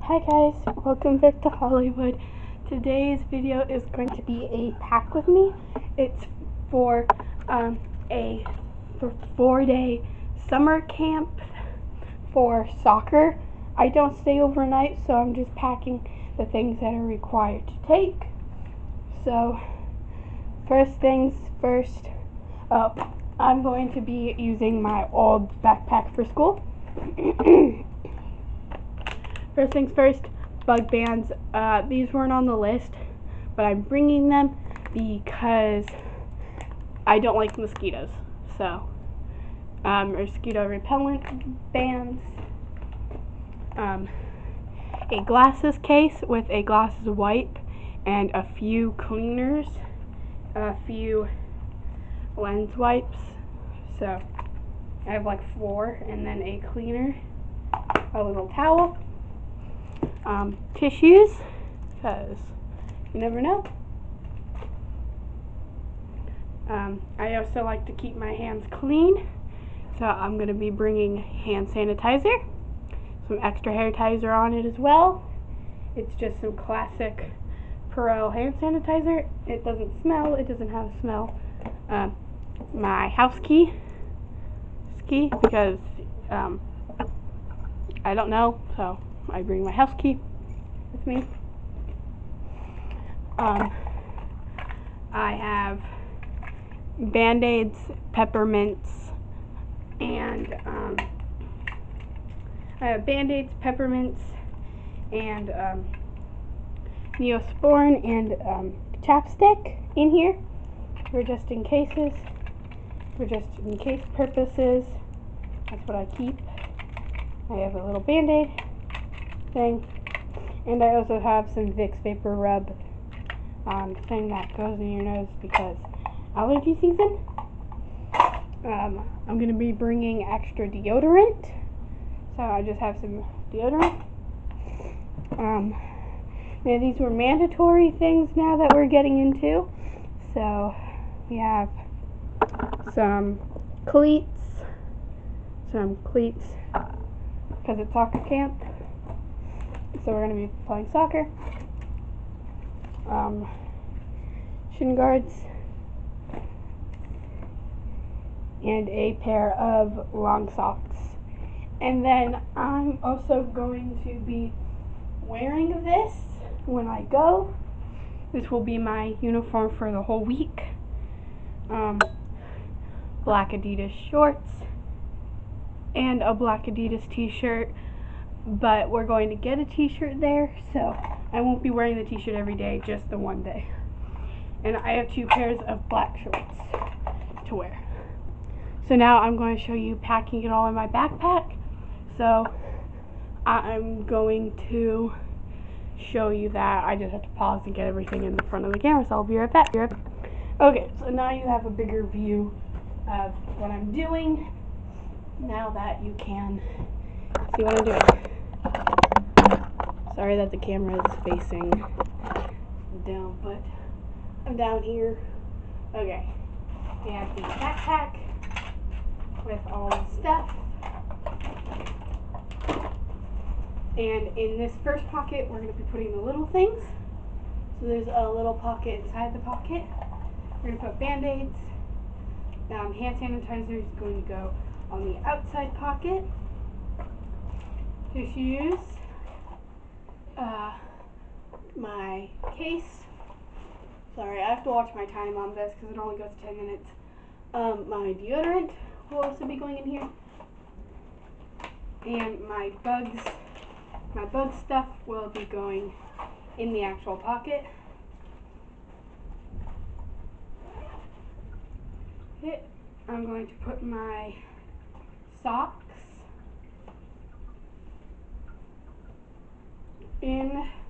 Hi guys, welcome back to Hollywood. Today's video is going to be a pack with me. It's for a 4-day summer camp for soccer. I don't stay overnight, so I'm just packing the things that are required to take. So first things first, I'm going to be using my old backpack for school. First things first, bug bands. These weren't on the list, but I'm bringing them because I don't like mosquitoes. So, mosquito repellent bands, a glasses case with a glasses wipe and a few cleaners, a few lens wipes. So, I have like 4, and then a cleaner, a little towel. Tissues, because you never know. I also like to keep my hands clean, so I'm going to be bringing hand sanitizer, some extra hair ties on it as well. It's just some classic Perel hand sanitizer. It doesn't smell, it doesn't have a smell. My house key, because I don't know, so I bring my house key with me. I have Band-Aids, peppermints, and Neosporin and chapstick in here for just in cases, for just in case purposes. That's what I keep. I have a little Band-Aid thing, and I also have some Vicks Vapor Rub thing that goes in your nose because allergy season. I'm going to be bringing extra deodorant, so I just have some deodorant. Now these were mandatory things now that we're getting into, so we have some cleats because it's soccer camp, so we're going to be playing soccer. Shin guards, and a pair of long socks. And then I'm also going to be wearing this when I go. This will be my uniform for the whole week. Black Adidas shorts and a black Adidas t-shirt, but we're going to get a t-shirt there, so I won't be wearing the t-shirt every day, just the one day. And I have 2 pairs of black shorts to wear. So now I'm going to show you packing it all in my backpack. So I'm going to show you that. I just have to pause and get everything in the front of the camera, so I'll be right back. Okay, so now you have a bigger view of what I'm doing, now that you can see what I'm doing. Sorry that the camera is facing down, but I'm down here. Okay, we have the backpack with all the stuff. And in this first pocket, we're going to be putting the little things. So there's a little pocket inside the pocket. We're going to put Band-Aids. Hand sanitizer is going to go on the outside pocket. Tissues. My case. Sorry, I have to watch my time on this because it only goes 10 minutes. My deodorant will also be going in here. And my bug stuff will be going in the actual pocket. I'm going to put my socks in